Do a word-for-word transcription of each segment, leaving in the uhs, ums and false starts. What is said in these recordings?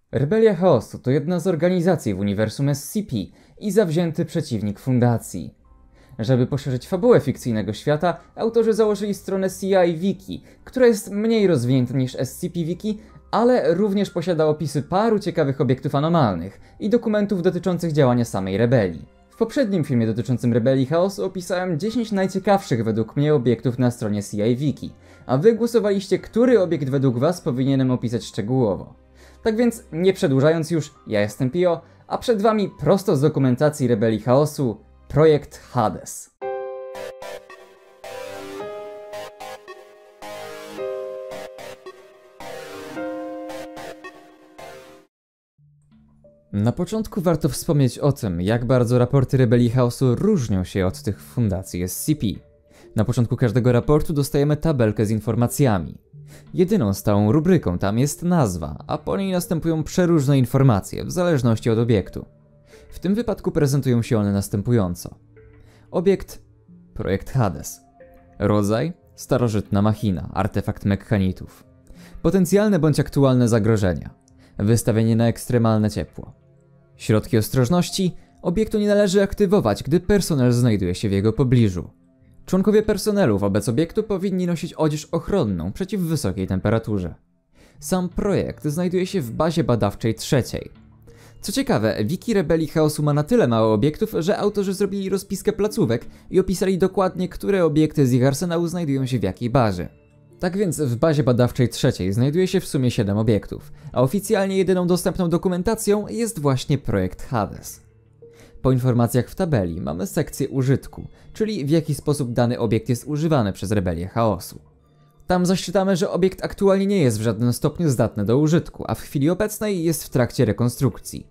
Rebelia Chaosu to jedna z organizacji w uniwersum S C P i zawzięty przeciwnik fundacji. Żeby poszerzyć fabułę fikcyjnego świata, autorzy założyli stronę C I Wiki, która jest mniej rozwinięta niż S C P Wiki, ale również posiada opisy paru ciekawych obiektów anomalnych i dokumentów dotyczących działania samej rebelii. W poprzednim filmie dotyczącym Rebelii Chaosu opisałem dziesięć najciekawszych według mnie obiektów na stronie C I Wiki, a wy głosowaliście, który obiekt według was powinienem opisać szczegółowo. Tak więc, nie przedłużając już, ja jestem Pio, a przed wami prosto z dokumentacji Rebelii Chaosu projekt Hades. Na początku warto wspomnieć o tym, jak bardzo raporty Rebelii Chaosu różnią się od tych fundacji S C P. Na początku każdego raportu dostajemy tabelkę z informacjami. Jedyną stałą rubryką tam jest nazwa, a po niej następują przeróżne informacje, w zależności od obiektu. W tym wypadku prezentują się one następująco. Obiekt projekt Hades. Rodzaj starożytna machina, artefakt mekhanitów. Potencjalne bądź aktualne zagrożenia. Wystawienie na ekstremalne ciepło. Środki ostrożności. Obiektu nie należy aktywować, gdy personel znajduje się w jego pobliżu. Członkowie personelu wobec obiektu powinni nosić odzież ochronną przeciw wysokiej temperaturze. Sam projekt znajduje się w bazie badawczej trzeciej. Co ciekawe, wiki Rebelii Chaosu ma na tyle mało obiektów, że autorzy zrobili rozpiskę placówek i opisali dokładnie, które obiekty z ich arsenału znajdują się w jakiej bazie. Tak więc w bazie badawczej trzeciej znajduje się w sumie siedem obiektów, a oficjalnie jedyną dostępną dokumentacją jest właśnie projekt Hades. Po informacjach w tabeli mamy sekcję użytku, czyli w jaki sposób dany obiekt jest używany przez Rebelię Chaosu. Tam zaś czytamy, że obiekt aktualnie nie jest w żadnym stopniu zdatny do użytku, a w chwili obecnej jest w trakcie rekonstrukcji.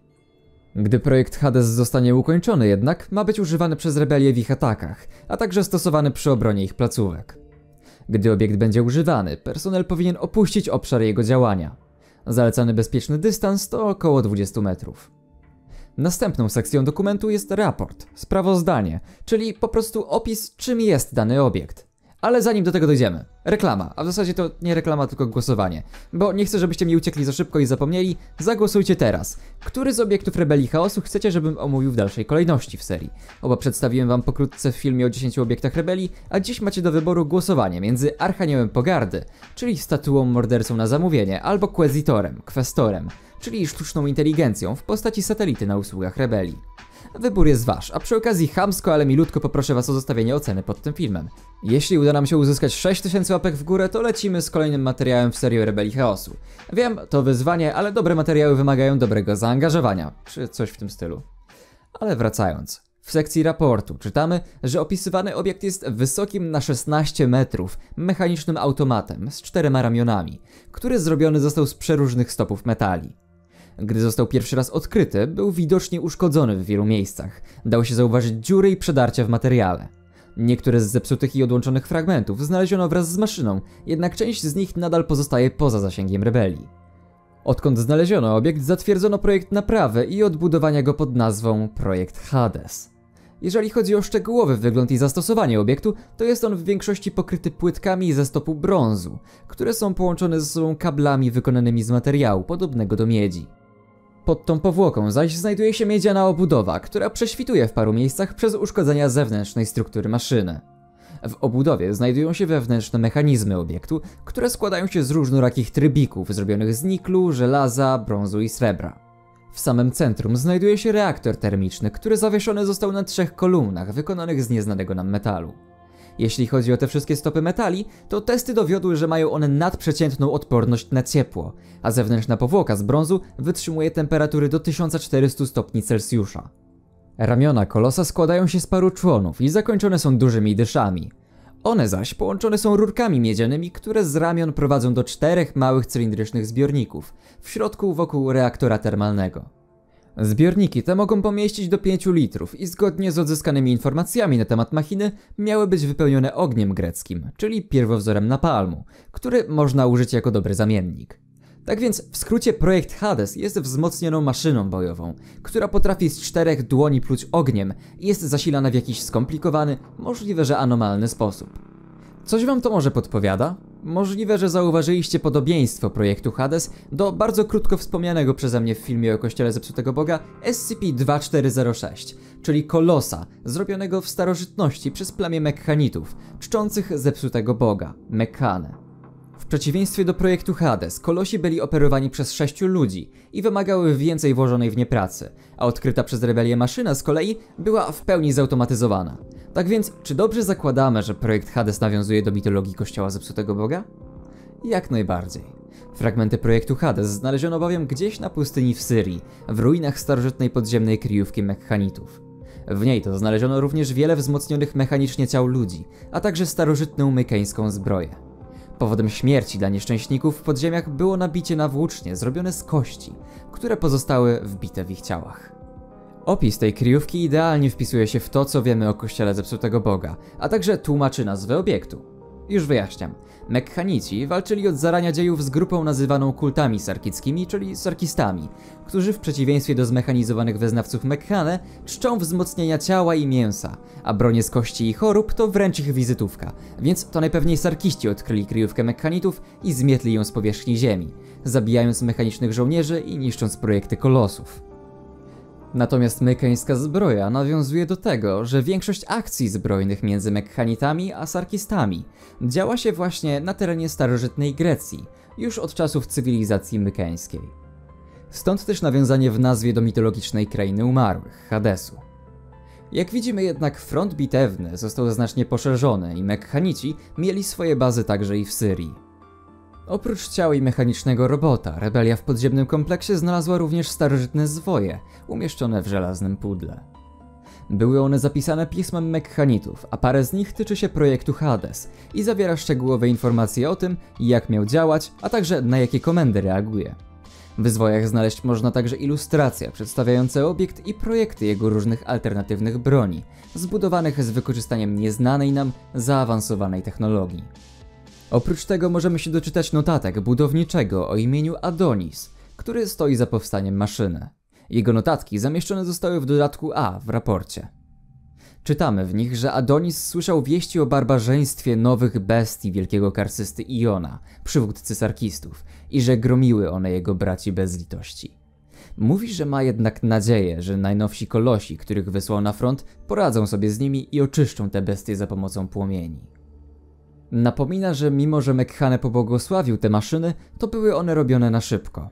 Gdy projekt Hades zostanie ukończony jednak, ma być używany przez rebelię w ich atakach, a także stosowany przy obronie ich placówek. Gdy obiekt będzie używany, personel powinien opuścić obszar jego działania. Zalecany bezpieczny dystans to około dwadzieścia metrów. Następną sekcją dokumentu jest raport, sprawozdanie, czyli po prostu opis, czym jest dany obiekt. Ale zanim do tego dojdziemy, reklama, a w zasadzie to nie reklama, tylko głosowanie. Bo nie chcę, żebyście mi uciekli za szybko i zapomnieli, zagłosujcie teraz. Który z obiektów Rebelii Chaosu chcecie, żebym omówił w dalszej kolejności w serii? Oba przedstawiłem wam pokrótce w filmie o dziesięciu obiektach Rebelii, a dziś macie do wyboru głosowanie między Archaniołem Pogardy, czyli statuą mordercą na zamówienie, albo Quesitorem, Kwestorem, czyli sztuczną inteligencją w postaci satelity na usługach Rebelii. Wybór jest wasz, a przy okazji chamsko, ale milutko poproszę was o zostawienie oceny pod tym filmem. Jeśli uda nam się uzyskać sześć tysięcy łapek w górę, to lecimy z kolejnym materiałem w serii o Rebelii Chaosu. Wiem, to wyzwanie, ale dobre materiały wymagają dobrego zaangażowania, czy coś w tym stylu. Ale wracając. W sekcji raportu czytamy, że opisywany obiekt jest wysokim na szesnaście metrów, mechanicznym automatem z czterema ramionami, który zrobiony został z przeróżnych stopów metali. Gdy został pierwszy raz odkryty, był widocznie uszkodzony w wielu miejscach. Dało się zauważyć dziury i przedarcia w materiale. Niektóre z zepsutych i odłączonych fragmentów znaleziono wraz z maszyną, jednak część z nich nadal pozostaje poza zasięgiem rebelii. Odkąd znaleziono obiekt, zatwierdzono projekt naprawy i odbudowania go pod nazwą Projekt Hades. Jeżeli chodzi o szczegółowy wygląd i zastosowanie obiektu, to jest on w większości pokryty płytkami ze stopu brązu, które są połączone ze sobą kablami wykonanymi z materiału podobnego do miedzi. Pod tą powłoką zaś znajduje się miedziana obudowa, która prześwituje w paru miejscach przez uszkodzenia zewnętrznej struktury maszyny. W obudowie znajdują się wewnętrzne mechanizmy obiektu, które składają się z różnorakich trybików zrobionych z niklu, żelaza, brązu i srebra. W samym centrum znajduje się reaktor termiczny, który zawieszony został na trzech kolumnach wykonanych z nieznanego nam metalu. Jeśli chodzi o te wszystkie stopy metali, to testy dowiodły, że mają one nadprzeciętną odporność na ciepło, a zewnętrzna powłoka z brązu wytrzymuje temperatury do tysiąca czterystu stopni Celsjusza. Ramiona kolosa składają się z paru członów i zakończone są dużymi dyszami. One zaś połączone są rurkami miedzianymi, które z ramion prowadzą do czterech małych cylindrycznych zbiorników, w środku wokół reaktora termalnego. Zbiorniki te mogą pomieścić do pięciu litrów i zgodnie z odzyskanymi informacjami na temat machiny miały być wypełnione ogniem greckim, czyli pierwowzorem napalmu, który można użyć jako dobry zamiennik. Tak więc w skrócie projekt Hades jest wzmocnioną maszyną bojową, która potrafi z czterech dłoni pluć ogniem i jest zasilana w jakiś skomplikowany, możliwe że anomalny sposób. Coś wam to może podpowiada? Możliwe, że zauważyliście podobieństwo projektu Hades do bardzo krótko wspomnianego przeze mnie w filmie o Kościele Zepsutego Boga S C P dwa cztery zero sześć, czyli kolosa zrobionego w starożytności przez plemię Mekkhanitów, czczących Zepsutego Boga, Mekkanę. W przeciwieństwie do projektu Hades, kolosi byli operowani przez sześciu ludzi i wymagały więcej włożonej w nie pracy, a odkryta przez rebelię maszyna z kolei była w pełni zautomatyzowana. Tak więc, czy dobrze zakładamy, że projekt Hades nawiązuje do mitologii Kościoła Zepsutego Boga? Jak najbardziej. Fragmenty projektu Hades znaleziono bowiem gdzieś na pustyni w Syrii, w ruinach starożytnej podziemnej kryjówki Mekkhanitów. W niej to znaleziono również wiele wzmocnionych mechanicznie ciał ludzi, a także starożytną mykeńską zbroję. Powodem śmierci dla nieszczęśników w podziemiach było nabicie na włócznie zrobione z kości, które pozostały wbite w ich ciałach. Opis tej kryjówki idealnie wpisuje się w to, co wiemy o Kościele Zepsutego Boga, a także tłumaczy nazwę obiektu. Już wyjaśniam. Mekkhanici walczyli od zarania dziejów z grupą nazywaną kultami sarkickimi, czyli sarkistami, którzy w przeciwieństwie do zmechanizowanych wyznawców Mekkhanę czczą wzmocnienia ciała i mięsa, a bronie z kości i chorób to wręcz ich wizytówka, więc to najpewniej sarkiści odkryli kryjówkę Mekkhanitów i zmietli ją z powierzchni ziemi, zabijając mechanicznych żołnierzy i niszcząc projekty kolosów. Natomiast mykeńska zbroja nawiązuje do tego, że większość akcji zbrojnych między Mekkhanitami a sarkistami działa się właśnie na terenie starożytnej Grecji, już od czasów cywilizacji mykeńskiej. Stąd też nawiązanie w nazwie do mitologicznej krainy umarłych, Hadesu. Jak widzimy jednak front bitewny został znacznie poszerzony i Mekkhanici mieli swoje bazy także i w Syrii. Oprócz ciała i mechanicznego robota, rebelia w podziemnym kompleksie znalazła również starożytne zwoje, umieszczone w żelaznym pudle. Były one zapisane pismem Mekkhanitów, a parę z nich tyczy się projektu Hades i zawiera szczegółowe informacje o tym, jak miał działać, a także na jakie komendy reaguje. W zwojach znaleźć można także ilustracje przedstawiające obiekt i projekty jego różnych alternatywnych broni, zbudowanych z wykorzystaniem nieznanej nam zaawansowanej technologii. Oprócz tego możemy się doczytać notatek budowniczego o imieniu Adonis, który stoi za powstaniem maszyny. Jego notatki zamieszczone zostały w dodatku A w raporcie. Czytamy w nich, że Adonis słyszał wieści o barbarzyństwie nowych bestii wielkiego karcysty Iona, przywódcy sarkistów, i że gromiły one jego braci bez litości. Mówi, że ma jednak nadzieję, że najnowsi kolosi, których wysłał na front, poradzą sobie z nimi i oczyszczą te bestie za pomocą płomieni. Napomina, że mimo że Mekkhanę pobłogosławił te maszyny, to były one robione na szybko.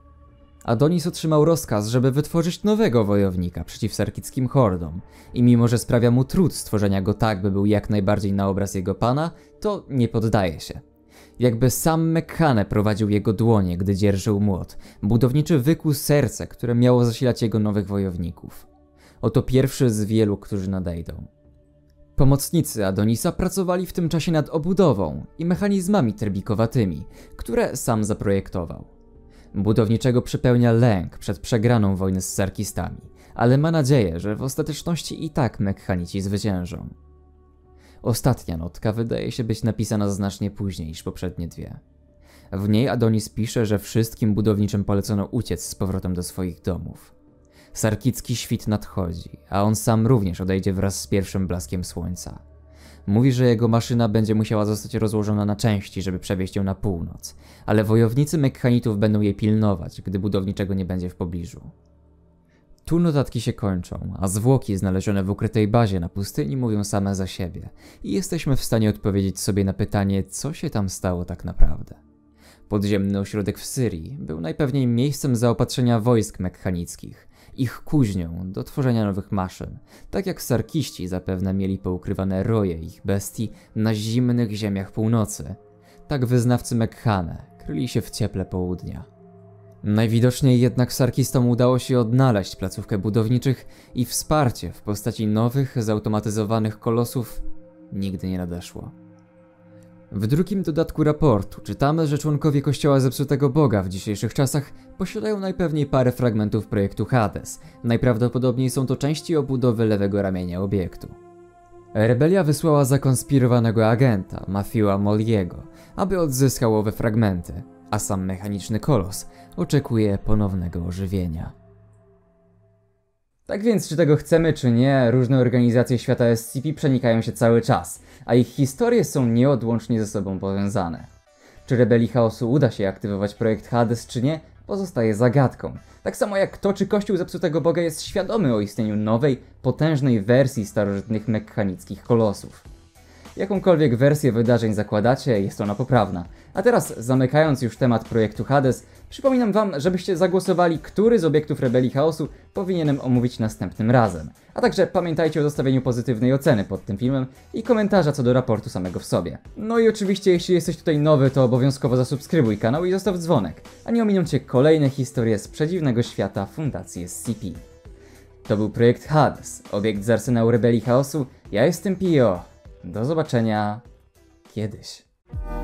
Adonis otrzymał rozkaz, żeby wytworzyć nowego wojownika przeciw sarkickim hordom i mimo że sprawia mu trud stworzenia go tak, by był jak najbardziej na obraz jego pana, to nie poddaje się. Jakby sam Mekkhanę prowadził jego dłonie, gdy dzierżył młot, budowniczy wykuł serce, które miało zasilać jego nowych wojowników. Oto pierwszy z wielu, którzy nadejdą. Pomocnicy Adonisa pracowali w tym czasie nad obudową i mechanizmami terbikowatymi, które sam zaprojektował. Budowniczego przypełnia lęk przed przegraną wojny z sarkistami, ale ma nadzieję, że w ostateczności i tak Mekkhanici zwyciężą. Ostatnia notka wydaje się być napisana znacznie później niż poprzednie dwie. W niej Adonis pisze, że wszystkim budowniczym polecono uciec z powrotem do swoich domów. Sarkicki świt nadchodzi, a on sam również odejdzie wraz z pierwszym blaskiem słońca. Mówi, że jego maszyna będzie musiała zostać rozłożona na części, żeby przewieźć ją na północ, ale wojownicy Mekkhanitów będą jej pilnować, gdy budowniczego nie będzie w pobliżu. Tu notatki się kończą, a zwłoki znalezione w ukrytej bazie na pustyni mówią same za siebie i jesteśmy w stanie odpowiedzieć sobie na pytanie, co się tam stało tak naprawdę. Podziemny ośrodek w Syrii był najpewniej miejscem zaopatrzenia wojsk mekhanickich, ich kuźnią do tworzenia nowych maszyn, tak jak sarkiści zapewne mieli poukrywane roje ich bestii na zimnych ziemiach północy, tak wyznawcy Mekkhane kryli się w cieple południa. Najwidoczniej jednak sarkistom udało się odnaleźć placówkę budowniczych i wsparcie w postaci nowych, zautomatyzowanych kolosów nigdy nie nadeszło. W drugim dodatku raportu czytamy, że członkowie Kościoła Zepsutego Boga w dzisiejszych czasach posiadają najpewniej parę fragmentów projektu Hades. Najprawdopodobniej są to części obudowy lewego ramienia obiektu. Rebelia wysłała zakonspirowanego agenta, Matthewa Molliego, aby odzyskał owe fragmenty, a sam mechaniczny kolos oczekuje ponownego ożywienia. Tak więc, czy tego chcemy, czy nie, różne organizacje świata S C P przenikają się cały czas, a ich historie są nieodłącznie ze sobą powiązane. Czy rebelii chaosu uda się aktywować projekt Hades, czy nie, pozostaje zagadką. Tak samo jak to, czy Kościół Zepsutego Boga jest świadomy o istnieniu nowej, potężnej wersji starożytnych mechanickich kolosów. Jakąkolwiek wersję wydarzeń zakładacie, jest ona poprawna. A teraz, zamykając już temat projektu Hades, przypominam wam, żebyście zagłosowali, który z obiektów rebelii chaosu powinienem omówić następnym razem. A także pamiętajcie o zostawieniu pozytywnej oceny pod tym filmem i komentarza co do raportu samego w sobie. No i oczywiście, jeśli jesteś tutaj nowy, to obowiązkowo zasubskrybuj kanał i zostaw dzwonek, a nie ominą cię kolejne historie z przedziwnego świata Fundacji S C P. To był projekt Hades, obiekt z arsenału rebelii chaosu. Ja jestem Pio. Do zobaczenia kiedyś.